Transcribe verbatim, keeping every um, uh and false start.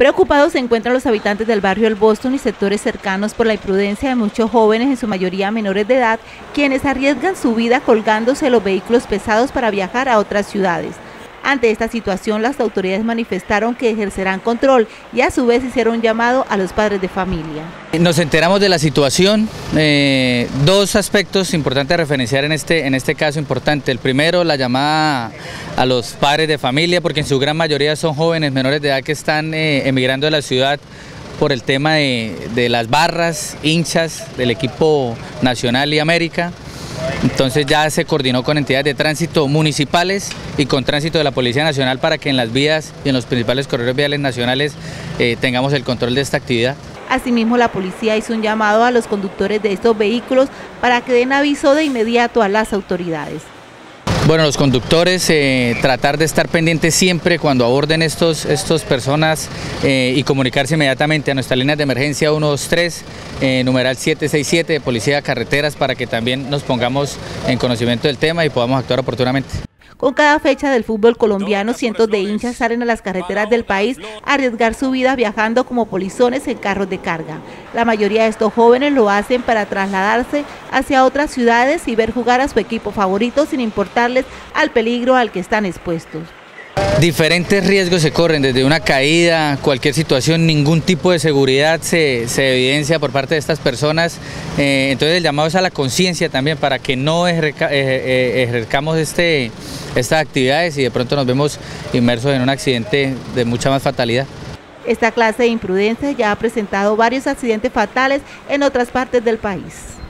Preocupados se encuentran los habitantes del barrio El Boston y sectores cercanos por la imprudencia de muchos jóvenes, en su mayoría menores de edad, quienes arriesgan su vida colgándose de los vehículos pesados para viajar a otras ciudades. Ante esta situación, las autoridades manifestaron que ejercerán control y a su vez hicieron un llamado a los padres de familia. Nos enteramos de la situación, eh, dos aspectos importantes a referenciar en este, en este caso importante. El primero, la llamada a los padres de familia, porque en su gran mayoría son jóvenes menores de edad que están eh, emigrando de la ciudad por el tema de, de las barras, hinchas del equipo Nacional y América. Entonces ya se coordinó con entidades de tránsito municipales y con tránsito de la Policía Nacional para que en las vías y en los principales corredores viales nacionales eh, tengamos el control de esta actividad. Asimismo, la policía hizo un llamado a los conductores de estos vehículos para que den aviso de inmediato a las autoridades. Bueno, los conductores eh, tratar de estar pendientes siempre cuando aborden estos, estos personas eh, y comunicarse inmediatamente a nuestras líneas de emergencia uno dos tres, eh, numeral siete seis siete de Policía de Carreteras, para que también nos pongamos en conocimiento del tema y podamos actuar oportunamente. Con cada fecha del fútbol colombiano, cientos de hinchas salen a las carreteras del país a arriesgar su vida viajando como polizones en carros de carga. La mayoría de estos jóvenes lo hacen para trasladarse hacia otras ciudades y ver jugar a su equipo favorito sin importarles al peligro al que están expuestos. Diferentes riesgos se corren, desde una caída, cualquier situación, ningún tipo de seguridad se, se evidencia por parte de estas personas. Eh, entonces el llamado es a la conciencia también para que no ejerca, eh, ejerzcamos este, estas actividades y de pronto nos vemos inmersos en un accidente de mucha más fatalidad. Esta clase de imprudencia ya ha presentado varios accidentes fatales en otras partes del país.